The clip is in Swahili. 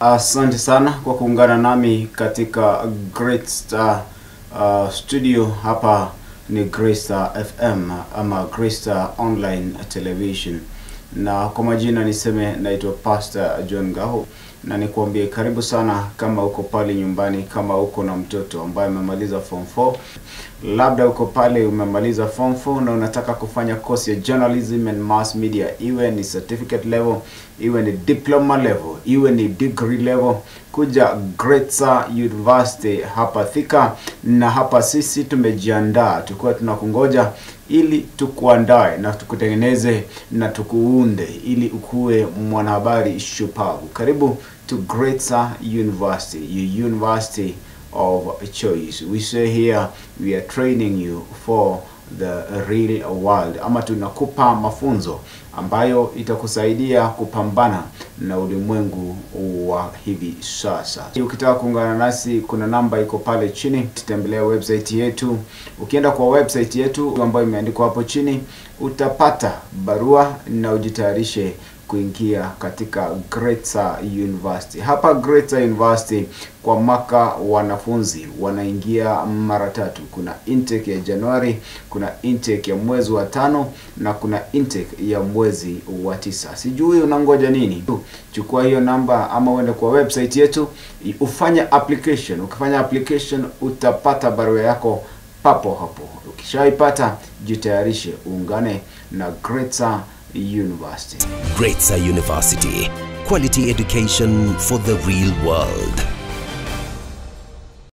Asante sana kwa kuungana nami katika Gretsa studio. Hapa ni Gretsa FM ama Gretsa Online Television, na kwa majina niseme naitwa Pastor John Gaho, na nikuambie karibu sana kama uko pale nyumbani, kama uko na mtoto ambaye amemaliza form 4, labda uko pale umemaliza form 4 na unataka kufanya course ya journalism and mass media, iwe ni certificate level, iwe ni diploma level, iwe ni degree level, kuja Gretsa University hapa Thika. Na hapa sisi tumejiandaa, tukiwa tunakungoja ili tukuandae na tukutengeneze na tukuunde ili ukue mwanahabari shupavu. Karibu to Gretsa University, your university of choice. We say here we are training you for the real world, ama tunakupa mafunzo ambayo itakusaidia kupambana na ulimwengu wa hivi sasa. Ukitaka kuungana nasi, kuna namba iko pale chini. Tembelea website yetu. Ukienda kwa website yetu ambayo imeandikwa hapo chini, utapata barua na ujitayarishe kuingia katika Gretsa University. Hapa Gretsa University kwa mwaka wanafunzi wanaingia mara 3. Kuna intake ya Januari, kuna intake ya mwezi wa 5 na kuna intake ya mwezi wa 9. Sijui unangoja nini? Chukua hiyo namba ama uende kwa website yetu ufanye application. Ukifanya application utapata barua yako papo hapo. Ukishaipata, jitayarishe uungane na Gretsa University. Gretsa University. Quality education for the real world.